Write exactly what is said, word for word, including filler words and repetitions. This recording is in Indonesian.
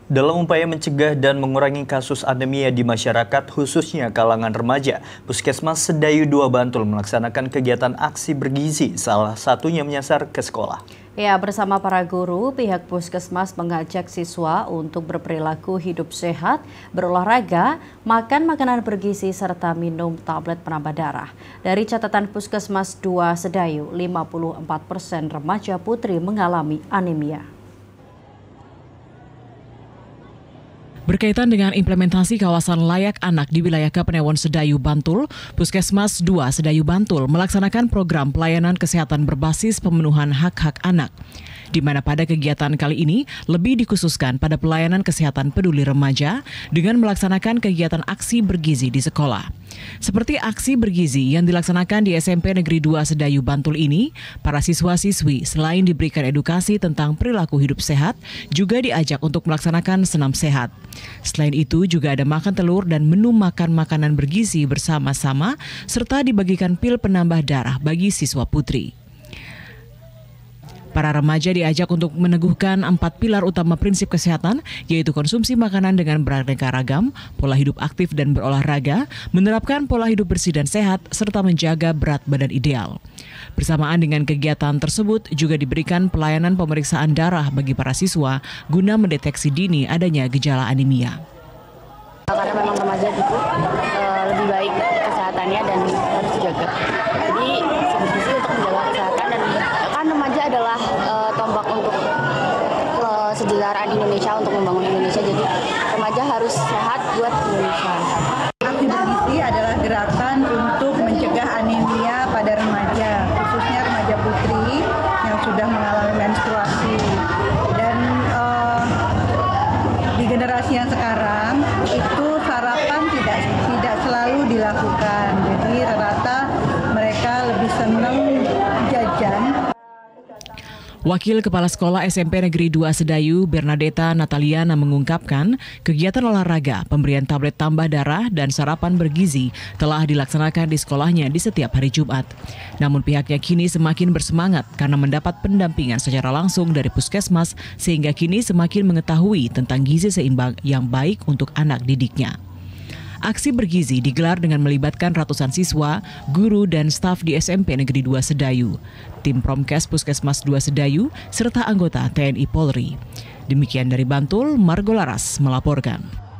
Dalam upaya mencegah dan mengurangi kasus anemia di masyarakat, khususnya kalangan remaja, Puskesmas Sedayu dua Bantul melaksanakan kegiatan aksi bergizi, salah satunya menyasar ke sekolah. Ya, bersama para guru, pihak Puskesmas mengajak siswa untuk berperilaku hidup sehat, berolahraga, makan makanan bergizi, serta minum tablet penambah darah. Dari catatan Puskesmas dua Sedayu, lima puluh empat persen remaja putri mengalami anemia. Berkaitan dengan implementasi kawasan layak anak di wilayah Kapanewon Sedayu Bantul, Puskesmas dua Sedayu Bantul melaksanakan program pelayanan kesehatan berbasis pemenuhan hak-hak anak, di mana pada kegiatan kali ini lebih dikhususkan pada pelayanan kesehatan peduli remaja dengan melaksanakan kegiatan aksi bergizi di sekolah. Seperti aksi bergizi yang dilaksanakan di S M P Negeri dua Sedayu Bantul ini, para siswa-siswi selain diberikan edukasi tentang perilaku hidup sehat, juga diajak untuk melaksanakan senam sehat. Selain itu juga ada makan telur dan menu makan makanan bergizi bersama-sama, serta dibagikan pil penambah darah bagi siswa putri. Para remaja diajak untuk meneguhkan empat pilar utama prinsip kesehatan, yaitu konsumsi makanan dengan beraneka ragam, pola hidup aktif dan berolahraga, menerapkan pola hidup bersih dan sehat, serta menjaga berat badan ideal. Bersamaan dengan kegiatan tersebut juga diberikan pelayanan pemeriksaan darah bagi para siswa guna mendeteksi dini adanya gejala anemia. Karena memang remaja itu uh, lebih baik kesehatannya dan harus dijaga. Jadi sebetulnya untuk menjaga kesehatan, dan kan remaja adalah uh, tombak untuk uh, sejarah Indonesia, untuk membangun Indonesia. Jadi remaja harus sehat buat Indonesia. Aksi bergizi adalah gerakan untuk mencegah anemia pada remaja, khususnya remaja putri yang sudah mengalami menstruasi. Dan uh, di generasi yang sekarang itu sarapan tidak tidak selalu dilakukan. Jadi rata-rata mereka lebih senang jajan. Wakil Kepala Sekolah S M P Negeri dua Sedayu, Bernadetta Nataliana mengungkapkan, kegiatan olahraga, pemberian tablet tambah darah, dan sarapan bergizi telah dilaksanakan di sekolahnya di setiap hari Jumat. Namun pihaknya kini semakin bersemangat karena mendapat pendampingan secara langsung dari Puskesmas, sehingga kini semakin mengetahui tentang gizi seimbang yang baik untuk anak didiknya. Aksi bergizi digelar dengan melibatkan ratusan siswa, guru, dan staf di S M P Negeri dua Sedayu, tim Promkes Puskesmas dua Sedayu, serta anggota T N I Polri. Demikian dari Bantul, Margo Laras melaporkan.